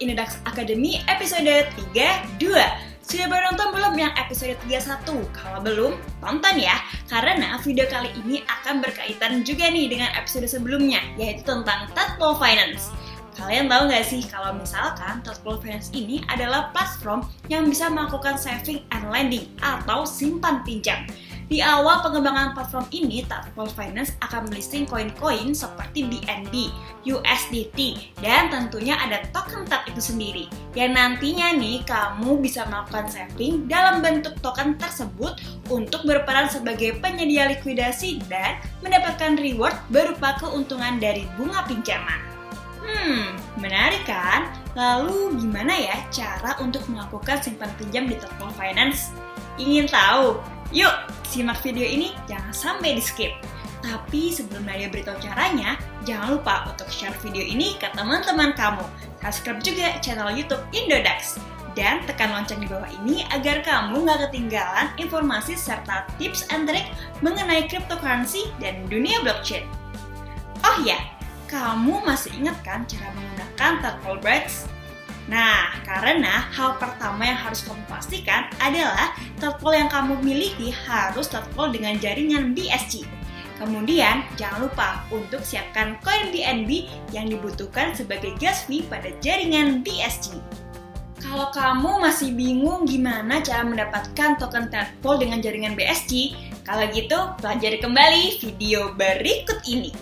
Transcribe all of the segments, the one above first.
Indodax Academy episode 32. Sudah nonton belum yang episode 31? Kalau belum, tonton ya, karena video kali ini akan berkaitan juga nih dengan episode sebelumnya, yaitu tentang Tadpole Finance. Kalian tahu nggak sih kalau misalkan Tadpole Finance ini adalah platform yang bisa melakukan saving and lending atau simpan pinjam. Di awal pengembangan platform ini, Tadpole Finance akan melisting koin-koin seperti BNB, USDT, dan tentunya ada token TAD itu sendiri. Yang nantinya nih, kamu bisa melakukan saving dalam bentuk token tersebut untuk berperan sebagai penyedia likuidasi dan mendapatkan reward berupa keuntungan dari bunga pinjaman. Menarik kan? Lalu gimana ya cara untuk melakukan simpan pinjam di Tadpole Finance? Ingin tahu? Yuk, simak video ini, jangan sampai di skip. Tapi sebelum Nadia beritahu caranya, jangan lupa untuk share video ini ke teman-teman kamu. Subscribe juga channel YouTube Indodax. Dan tekan lonceng di bawah ini agar kamu nggak ketinggalan informasi serta tips and trik mengenai cryptocurrency dan dunia blockchain. Oh ya, kamu masih ingat kan cara menggunakan Tadpole Breaks? Nah, karena hal pertama yang harus kamu pastikan adalah Tadpole yang kamu miliki harus Tadpole dengan jaringan BSC. Kemudian, jangan lupa untuk siapkan koin BNB yang dibutuhkan sebagai gas fee pada jaringan BSC. Kalau kamu masih bingung gimana cara mendapatkan token Tadpole dengan jaringan BSC, kalau gitu pelajari kembali video berikut ini.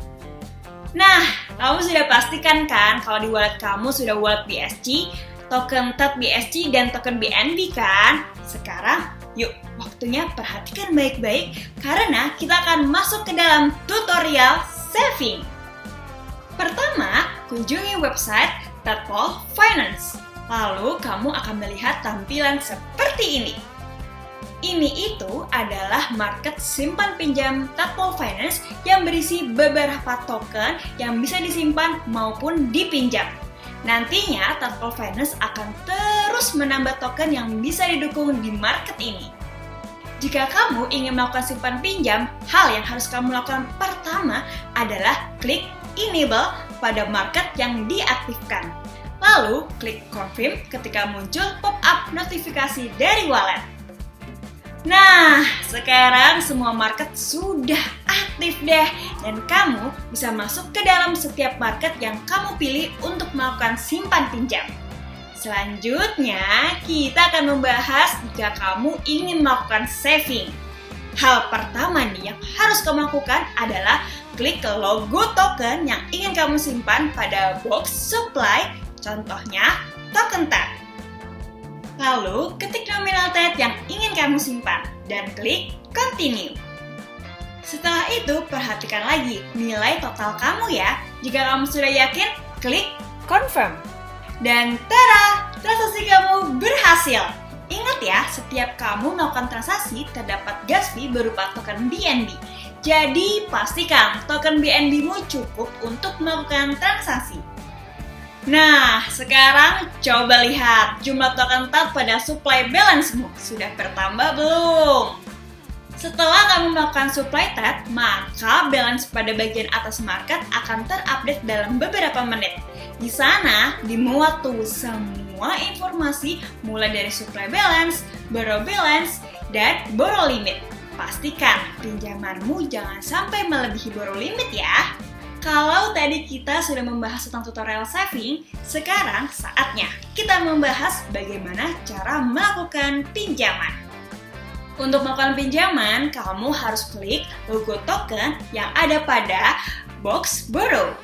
Nah, kamu sudah pastikan kan kalau di wallet kamu sudah wallet BSC, token TAD BSC, dan token BNB kan? Sekarang, yuk waktunya perhatikan baik-baik karena kita akan masuk ke dalam tutorial saving. Pertama, kunjungi website Tadpole Finance. Lalu kamu akan melihat tampilan seperti ini. Ini itu adalah market simpan pinjam Tadpole Finance yang berisi beberapa token yang bisa disimpan maupun dipinjam. Nantinya Tadpole Finance akan terus menambah token yang bisa didukung di market ini. Jika kamu ingin melakukan simpan pinjam, hal yang harus kamu lakukan pertama adalah klik enable pada market yang diaktifkan. Lalu klik confirm ketika muncul pop-up notifikasi dari wallet. Nah, sekarang semua market sudah aktif deh dan kamu bisa masuk ke dalam setiap market yang kamu pilih untuk melakukan simpan pinjam. Selanjutnya, kita akan membahas jika kamu ingin melakukan saving. Hal pertama nih yang harus kamu lakukan adalah klik ke logo token yang ingin kamu simpan pada box supply, contohnya token TAD. Lalu, ketik nominal TAD yang ingin kamu simpan dan klik continue. Setelah itu, perhatikan lagi nilai total kamu ya. Jika kamu sudah yakin, klik confirm. Dan tada! Transaksi kamu berhasil! Ingat ya, setiap kamu melakukan transaksi terdapat gas fee berupa token BNB. Jadi, pastikan token BNB-mu cukup untuk melakukan transaksi. Nah, sekarang coba lihat jumlah token TAD pada supply balance-mu. Sudah bertambah belum? Setelah kamu melakukan supply TAD, maka balance pada bagian atas market akan terupdate dalam beberapa menit. Di sana dimuat tuh semua informasi mulai dari supply balance, borrow balance, dan borrow limit. Pastikan pinjamanmu jangan sampai melebihi borrow limit ya. Kalau tadi kita sudah membahas tentang tutorial saving, sekarang saatnya kita membahas bagaimana cara melakukan pinjaman. Untuk melakukan pinjaman, kamu harus klik logo token yang ada pada box borrow.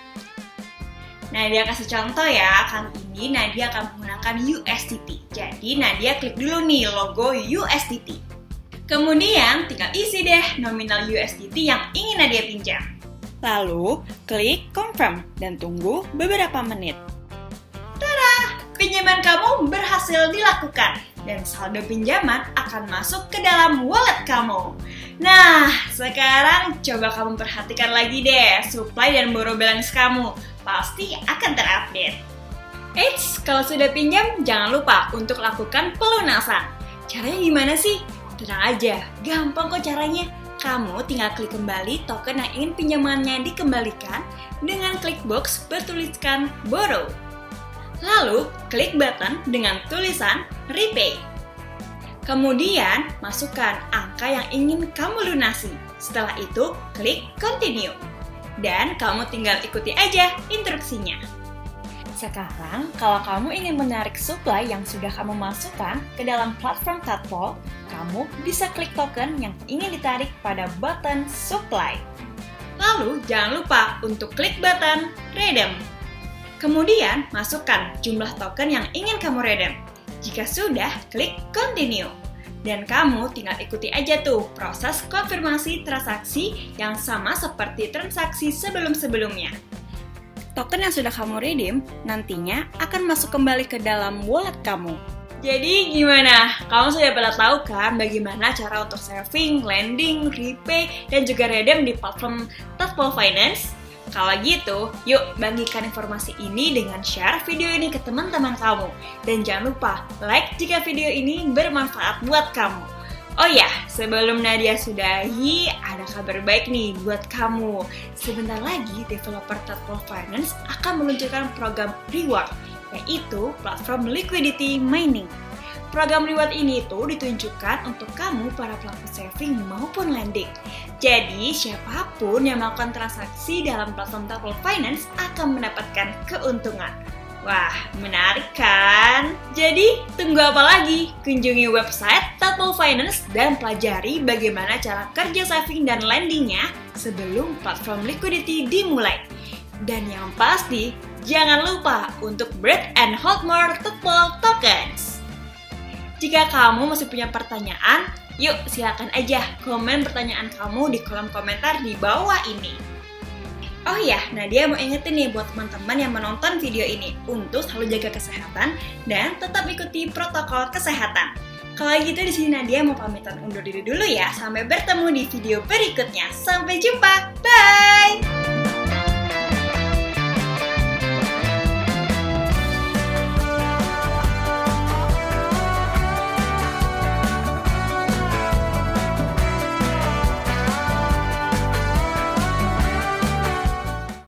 Nadia kasih contoh ya, kali ini Nadia akan menggunakan USDT. Jadi Nadia klik dulu nih logo USDT. Kemudian tinggal isi deh nominal USDT yang ingin Nadia pinjam. Lalu, klik confirm dan tunggu beberapa menit. Tada! Pinjaman kamu berhasil dilakukan dan saldo pinjaman akan masuk ke dalam wallet kamu. Nah, sekarang coba kamu perhatikan lagi deh supply dan borrow balance kamu. Pasti akan terupdate. Eits, kalau sudah pinjam, jangan lupa untuk lakukan pelunasan. Caranya gimana sih? Tenang aja, gampang kok caranya. Kamu tinggal klik kembali token yang ingin pinjamannya dikembalikan dengan klik box bertuliskan borrow. Lalu, klik button dengan tulisan Repay. Kemudian, masukkan angka yang ingin kamu lunasi. Setelah itu, klik Continue. Dan kamu tinggal ikuti aja instruksinya. Sekarang, kalau kamu ingin menarik supply yang sudah kamu masukkan ke dalam platform Tadpol, kamu bisa klik token yang ingin ditarik pada button Supply. Lalu, jangan lupa untuk klik button Redeem. Kemudian, masukkan jumlah token yang ingin kamu redeem. Jika sudah, klik Continue. Dan kamu tinggal ikuti aja tuh proses konfirmasi transaksi yang sama seperti transaksi sebelum-sebelumnya. Token yang sudah kamu redeem nantinya akan masuk kembali ke dalam wallet kamu. Jadi gimana? Kamu sudah pada tahu kan bagaimana cara untuk saving, lending, repay, dan juga redeem di platform Tadpol Finance? Kalau gitu, yuk bagikan informasi ini dengan share video ini ke teman-teman kamu. Dan jangan lupa like jika video ini bermanfaat buat kamu. Oh ya, sebelum Nadia sudahi, ada kabar baik nih buat kamu. Sebentar lagi, developer Tadpol Finance akan meluncurkan program reward, yaitu platform liquidity mining. Program reward ini tuh ditunjukkan untuk kamu para pelaku saving maupun lending. Jadi, siapapun yang melakukan transaksi dalam platform Tadpol Finance akan mendapatkan keuntungan. Wah, menarik kan? Jadi, tunggu apa lagi? Kunjungi website Tadpol Finance dan pelajari bagaimana cara kerja saving dan lendingnya sebelum platform liquidity dimulai. Dan yang pasti, jangan lupa untuk breed and hold more Tadpol tokens. Jika kamu masih punya pertanyaan, yuk silakan aja komen pertanyaan kamu di kolom komentar di bawah ini. Oh ya, Nadia mau ingetin nih buat teman-teman yang menonton video ini untuk selalu jaga kesehatan dan tetap ikuti protokol kesehatan. Kalau gitu di sini Nadia mau pamitan undur diri dulu ya. Sampai bertemu di video berikutnya. Sampai jumpa. Bye.